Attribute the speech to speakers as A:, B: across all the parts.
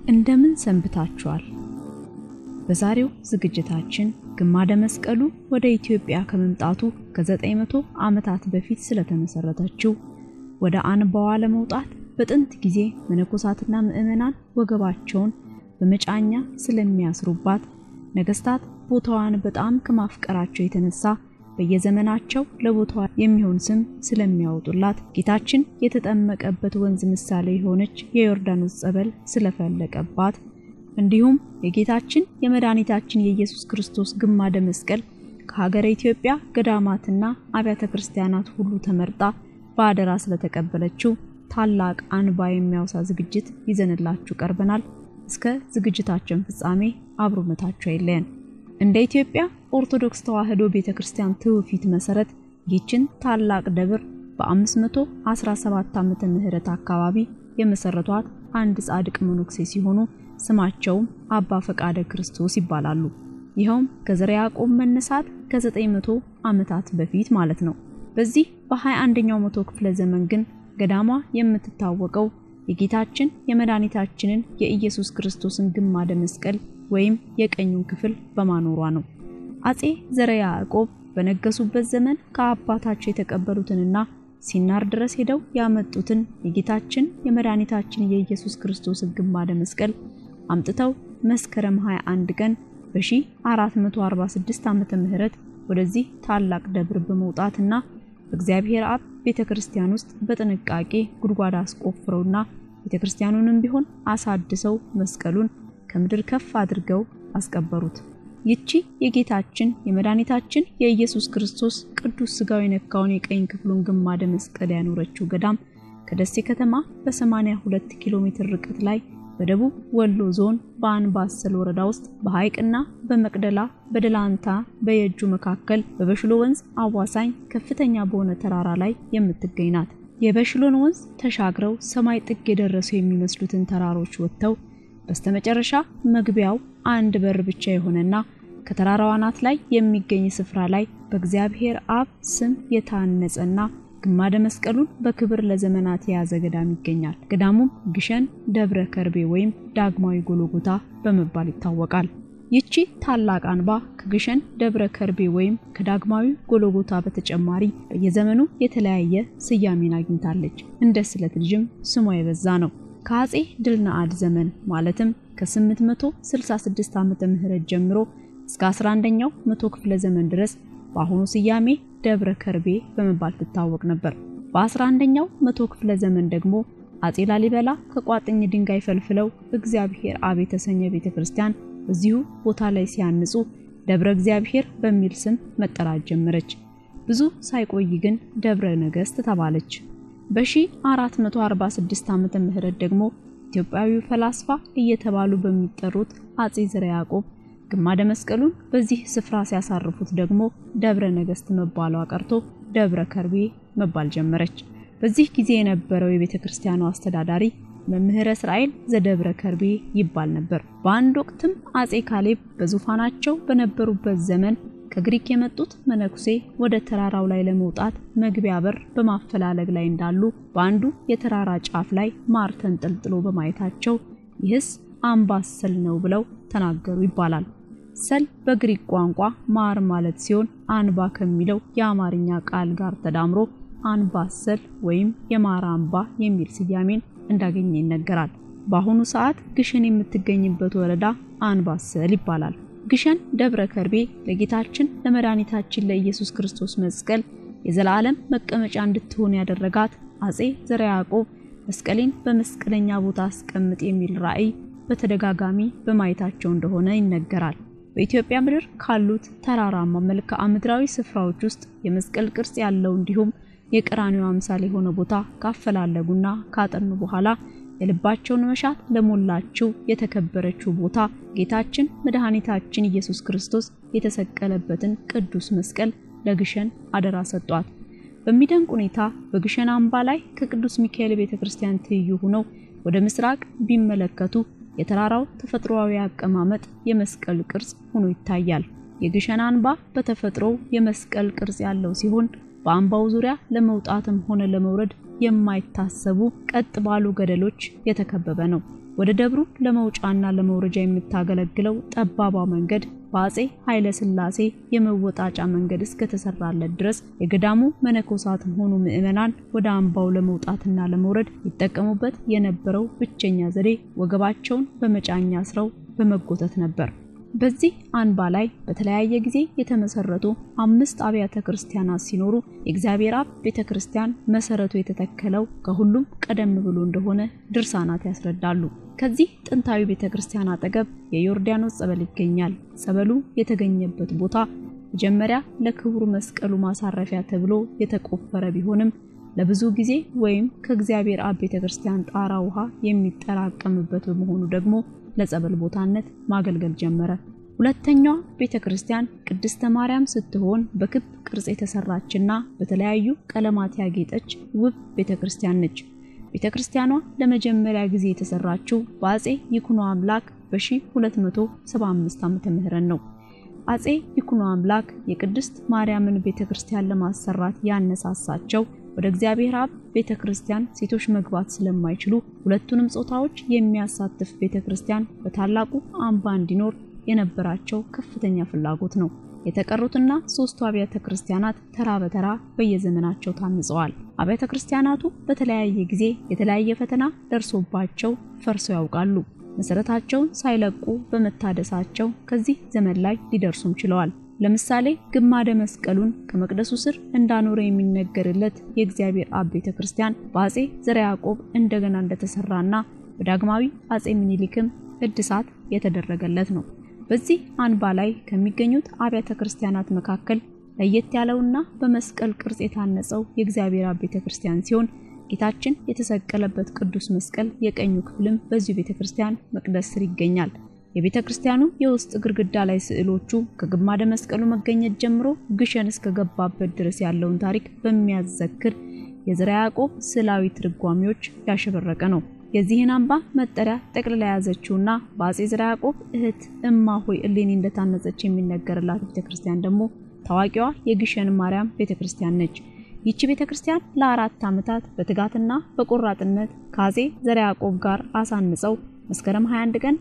A: እንደምን ሰንብታችኋል? በዛሬው ዝግጅታችን ግማደ መስቀሉ ወደ ኢትዮጵያ ከመምጣቱ ከ900 ዓመታት በፊት ስለተመሰረተችው ወደ አንባዋ ለመውጣት በጥንት ጊዜ መነኮሳትና ምእመናን ወገባቸውን በመጫኛ ስለሚያስሩባት ነገስታት ቦታዋን በጣም ከማፍቀራቸው የተነሳ በየዘመናቸው ለቦታዋ የሚሆን ስም ስለሚያወጡላት ጌታችን የተጠመቀበት ወንዝ ምሳሌ የሆነች የዮርዳኖስ ጸበል ስለፈለቀባት እንዲሁም የጌታችን የመድኃኒታችን የኢየሱስ ክርስቶስ ግማደ መስቀል ከሀገረ ኢትዮጵያ ገዳማትና አብያተ ክርስቲያናት ሁሉ ተመርጣ በአደራ ስለተቀበለችው ታላቅ አንባ የሚያወሳ ዝግጅት ይዘንላችሁ ቀርበናል። እስከ ዝግጅታችን ፍጻሜ አብሮነታችሁ አይለየን። እንደ ኢትዮጵያ ኦርቶዶክስ ተዋሕዶ ቤተክርስቲያን ትውፊት መሰረት ይህችን ታላቅ ደብር በ517 ዓመተ ምህረት አካባቢ የመሰረቷት አንድ ጻድቅ መነኩሴ ሲሆኑ ስማቸውም አባ ፈቃደ ክርስቶስ ይባላሉ። ይኸውም ከዘርዓ ያዕቆብ መነሳት ከ900 ዓመታት በፊት ማለት ነው። በዚህ በ21ኛው መቶ ክፍለ ዘመን ግን ገዳማ የምትታወቀው የጌታችን የመድኃኒታችንን የኢየሱስ ክርስቶስን ግማደ መስቀል ወይም የቀኙን ክፍል በማኖሯ ነው። አጼ ዘርዓ ያዕቆብ በነገሱበት ዘመን ከአባታቸው የተቀበሉትንና ሲናር ድረስ ሄደው ያመጡትን የጌታችን የመድኃኒታችን የኢየሱስ ክርስቶስን ግማደ መስቀል አምጥተው መስከረም 21 ቀን በ1446 ዓመተ ምህረት ወደዚህ ታላቅ ደብር በመውጣትና በእግዚአብሔር አብ ቤተክርስቲያን ውስጥ በጥንቃቄ ጉድጓድ አስቆፍረውና ቤተክርስቲያኑንም ቢሆን አሳድሰው መስቀሉን ከምድር ከፍ አድርገው አስቀበሩት። ይቺ የጌታችን የመድኃኒታችን የኢየሱስ ክርስቶስ ቅዱስ ሥጋው የነካውን የቀኝ ክፍሉን ግማደ መስቀል ያኖረችው ገዳም ከደሴ ከተማ በ82 ኪሎ ሜትር ርቀት ላይ በደቡብ ወሎ ዞን በአንባሰል ወረዳ ውስጥ በሐይቅና በመቅደላ በደላንታ በየጁ መካከል በበሽሎ ወንዝ አዋሳኝ ከፍተኛ በሆነ ተራራ ላይ የምትገኝ ናት። የበሽሎን ወንዝ ተሻግረው ሰማይ ጥግ የደረሱ የሚመስሉትን ተራሮች ወጥተው በስተመጨረሻ መግቢያው አንድ በር ብቻ የሆነና ከተራራው አናት ላይ የሚገኝ ስፍራ ላይ በእግዚአብሔር አብ ስም የታነጸና ግማደ መስቀሉን በክብር ለዘመናት የያዘ ገዳም ይገኛል። ገዳሙም ግሸን ደብረ ከርቤ ወይም ዳግማዊ ጎልጎታ በመባል ይታወቃል። ይቺ ታላቅ አንባ ከግሸን ደብረ ከርቤ ወይም ከዳግማዊ ጎልጎታ በተጨማሪ በየዘመኑ የተለያየ ስያሜን አግኝታለች። እንደ ስለት ልጅም ስሟ የበዛ ነው። ከአጼ ድልነአድ ዘመን ማለትም ከ866 ዓመተ ምህረት ጀምሮ እስከ 11ኛው መቶ ክፍለ ዘመን ድረስ በአሁኑ ስያሜ ደብረ ከርቤ በመባል ትታወቅ ነበር። በ11ኛው መቶ ክፍለ ዘመን ደግሞ አጼ ላሊበላ ከቋጥኝ ድንጋይ ፈልፍለው እግዚአብሔር አብ የተሰኘ ቤተክርስቲያን በዚሁ ቦታ ላይ ሲያንጹ ደብረ እግዚአብሔር በሚል ስም መጠራት ጀመረች። ብዙ ሳይቆይ ግን ደብረ ነገስት ተባለች። በ1446 ዓመተ ምህረት ደግሞ ኢትዮጵያዊው ፈላስፋ እየተባሉ በሚጠሩት አጼ ዘርዓ ያዕቆብ ግማደ መስቀሉን በዚህ ስፍራ ሲያሳርፉት ደግሞ ደብረ ነገስት መባሏ ቀርቶ ደብረ ከርቤ መባል ጀመረች። በዚህ ጊዜ የነበረው የቤተክርስቲያኑ አስተዳዳሪ መምህረ እስራኤል ዘደብረ ከርቤ ይባል ነበር። በአንድ ወቅትም አጼ ካሌብ በዙፋናቸው በነበሩበት ዘመን ከግሪክ የመጡት መነኩሴ ወደ ተራራው ላይ ለመውጣት መግቢያ በር በማፈላለግ ላይ እንዳሉ በአንዱ የተራራ ጫፍ ላይ ማር ተንጠልጥሎ በማየታቸው ይህስ አምባሰል ነው ብለው ተናገሩ ይባላል። ሰል በግሪክ ቋንቋ ማር ማለት ሲሆን አንባ ከሚለው የአማርኛ ቃል ጋር ተዳምሮ አንባሰል ወይም የማር አምባ የሚል ስያሜን እንዳገኘ ይነገራል። በአሁኑ ሰዓት ግሸን የምትገኝበት ወረዳ አንባሰል ይባላል። ግሸን ደብረ ከርቤ ለጌታችን ለመድኃኒታችን ለኢየሱስ ክርስቶስ መስቀል የዘላለም መቀመጫ እንድትሆን ያደረጋት አጼ ዘርዓ ያዕቆብ መስቀሌን በመስቀለኛ ቦታ አስቀምጥ የሚል ራእይ በተደጋጋሚ በማየታቸው እንደሆነ ይነገራል። በኢትዮጵያ ምድር ካሉት ተራራማ መልክዓ ምድራዊ ስፍራዎች ውስጥ የመስቀል ቅርጽ ያለው እንዲሁም የቀራንዮ አምሳል የሆነ ቦታ ካፈላለጉና ካጠኑ በኋላ የልባቸውን መሻት ለሞላቸው የተከበረችው ቦታ ጌታችን መድኃኒታችን ኢየሱስ ክርስቶስ የተሰቀለበትን ቅዱስ መስቀል ለግሸን አደራ ሰጧት። በሚደንቅ ሁኔታ በግሸን አምባ ላይ ከቅዱስ ሚካኤል ቤተክርስቲያን ትይዩ ሆነው ወደ ምስራቅ ቢመለከቱ የተራራው ተፈጥሯዊ አቀማመጥ የመስቀል ቅርጽ ሆኖ ይታያል። የግሸን አምባ በተፈጥሮ የመስቀል ቅርጽ ያለው ሲሆን በአምባው ዙሪያ ለመውጣትም ሆነ ለመውረድ የማይታሰቡ ቀጥ ባሉ ገደሎች የተከበበ ነው። ወደ ደብሩ ለመውጫና ለመውረጃ የምታገለግለው ጠባባ መንገድ በአጼ ኃይለ ሥላሴ የመወጣጫ መንገድ እስከ ተሰራለት ድረስ የገዳሙ መነኮሳትም ሆኑ ምእመናን ወደ አምባው ለመውጣትና ለመውረድ ይጠቀሙበት የነበረው ብቸኛ ዘዴ ወገባቸውን በመጫኛ አስረው በመጎተት ነበር። በዚህ አንባ ላይ በተለያየ ጊዜ የተመሰረቱ 5 አብያተ ክርስቲያናት ሲኖሩ የእግዚአብሔር አብ ቤተክርስቲያን መሰረቱ የተተከለው ከሁሉም ቀደም ብሎ እንደሆነ ድርሳናት ያስረዳሉ። ከዚህ ጥንታዊ ቤተክርስቲያን አጠገብ የዮርዳኖስ ጸበል ይገኛል። ጸበሉ የተገኘበት ቦታ መጀመሪያ ለክቡር መስቀሉ ማሳረፊያ ተብሎ የተቆፈረ ቢሆንም ለብዙ ጊዜ ወይም ከእግዚአብሔር አብ ቤተክርስቲያን ጣራ ውሃ የሚጠራቀምበት በመሆኑ ደግሞ ለጸበል ቦታነት ማገልገል ጀመረ። ሁለተኛው ቤተክርስቲያን ቅድስተ ማርያም ስትሆን በክብ ቅርጽ የተሰራችና በተለያዩ ቀለማት ያጌጠች ውብ ቤተክርስቲያን ነች። ቤተክርስቲያኗ ለመጀመሪያ ጊዜ የተሰራችው በአጼ ይኩኖ አምላክ በ1275 ዓመተ ምህረት ነው። አጼ ይኩኖ አምላክ የቅድስት ማርያምን ቤተክርስቲያን ለማሰራት ያነሳሳቸው ወደ እግዚአብሔር አብ ቤተክርስቲያን ሴቶች መግባት ስለማይችሉ ሁለቱንም ጾታዎች የሚያሳትፍ ቤተክርስቲያን በታላቁ አምባ እንዲኖር የነበራቸው ከፍተኛ ፍላጎት ነው። የተቀሩትና 3 አብያተ ክርስቲያናት ተራ በተራ በየዘመናቸው ታንጸዋል። አብያተ ክርስቲያናቱ በተለያየ ጊዜ የተለያየ ፈተና ደርሶባቸው ፈርሰው ያውቃሉ። መሰረታቸውን ሳይለቁ በመታደሳቸው ከዚህ ዘመን ላይ ሊደርሱም ችለዋል። ለምሳሌ ግማደ መስቀሉን ከመቅደሱ ስር እንዳኖረ የሚነገርለት የእግዚአብሔር አብ ቤተክርስቲያን በአጼ ዘርዓ ያዕቆብ እንደገና እንደተሰራና በዳግማዊ አጼ ምኒልክም እድሳት የተደረገለት ነው። በዚህ አንባ ላይ ከሚገኙት አብያተ ክርስቲያናት መካከል ለየት ያለውና በመስቀል ቅርጽ የታነጸው የእግዚአብሔር አብ ቤተክርስቲያን ሲሆን ጌታችን የተሰቀለበት ቅዱስ መስቀል የቀኙ ክፍልም በዚህ ቤተክርስቲያን መቅደስ ስር ይገኛል። የቤተክርስቲያኑ የውስጥ ግድግዳ ላይ ስዕሎቹ ከግማደ መስቀሉ መገኘት ጀምሮ ግሸን እስከ ገባበት ድረስ ያለውን ታሪክ በሚያዘክር የዘርዓ ያዕቆብ ስዕላዊ ትርጓሜዎች ያሸበረቀ ነው። የዚህን አምባ መጠሪያ ጠቅልላ ያዘችውና በአጼ ዘርዓ ያዕቆብ እህት እማሆይ እሌኒ እንደታነጸች የሚነገርላት ቤተክርስቲያን ደግሞ ታዋቂዋ የግሸን ማርያም ቤተክርስቲያን ነች። ይህች ቤተክርስቲያን ለ4 ዓመታት በትጋትና በቆራጥነት ከአጼ ዘርዓ ያዕቆብ ጋር አሳንጸው መስከረም 21 ቀን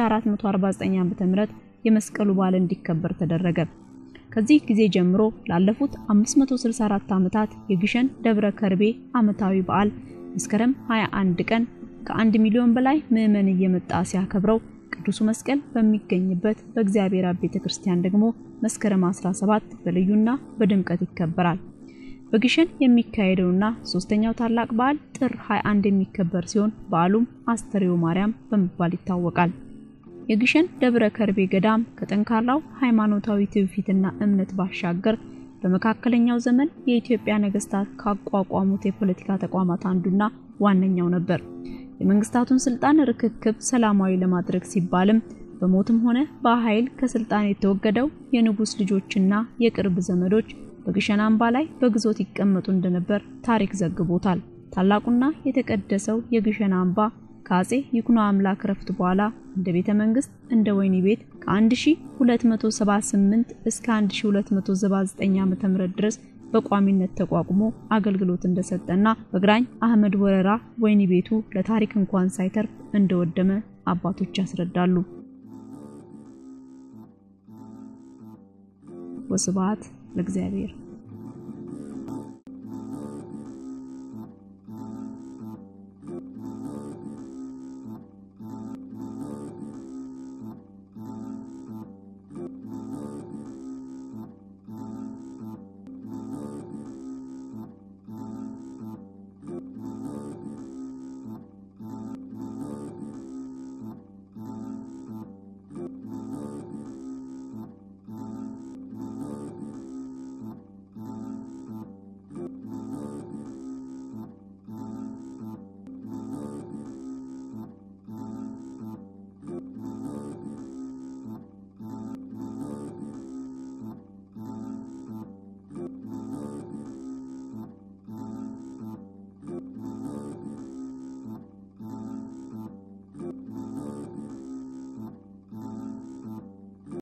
A: በ1449 ዓ.ም የመስቀሉ በዓል እንዲከበር ተደረገ። ከዚህ ጊዜ ጀምሮ ላለፉት 564 ዓመታት የግሸን ደብረ ከርቤ ዓመታዊ በዓል መስከረም 21 ቀን ከ1 ሚሊዮን በላይ ምዕመን እየመጣ ሲያከብረው ቅዱስ መስቀል በሚገኝበት በእግዚአብሔር አብ ቤተክርስቲያን ደግሞ መስከረም 17 በልዩና በድምቀት ይከበራል። በግሸን የሚካሄደውና ሶስተኛው ታላቅ በዓል ጥር 21 የሚከበር ሲሆን በዓሉም አስተርዮ ማርያም በመባል ይታወቃል። የግሸን ደብረ ከርቤ ገዳም ከጠንካራው ሃይማኖታዊ ትውፊትና እምነት ባሻገር በመካከለኛው ዘመን የኢትዮጵያ ነገስታት ካቋቋሙት የፖለቲካ ተቋማት አንዱና ዋነኛው ነበር። የመንግስታቱን ስልጣን ርክክብ ሰላማዊ ለማድረግ ሲባልም በሞትም ሆነ በኃይል ከስልጣን የተወገደው የንጉስ ልጆችና የቅርብ ዘመዶች በግሸን አምባ ላይ በግዞት ይቀመጡ እንደነበር ታሪክ ዘግቦታል። ታላቁና የተቀደሰው የግሸን አምባ ከአጼ ይኩኖ አምላክ ረፍት በኋላ እንደ ቤተ መንግስት እንደ ወይኒ ቤት ከ1278 እስከ 1279 ዓ.ም ድረስ በቋሚነት ተቋቁሞ አገልግሎት እንደሰጠና በግራኝ አህመድ ወረራ ወይኒ ቤቱ ለታሪክ እንኳን ሳይተርፍ እንደወደመ አባቶች ያስረዳሉ። ወስብሐት ለእግዚአብሔር።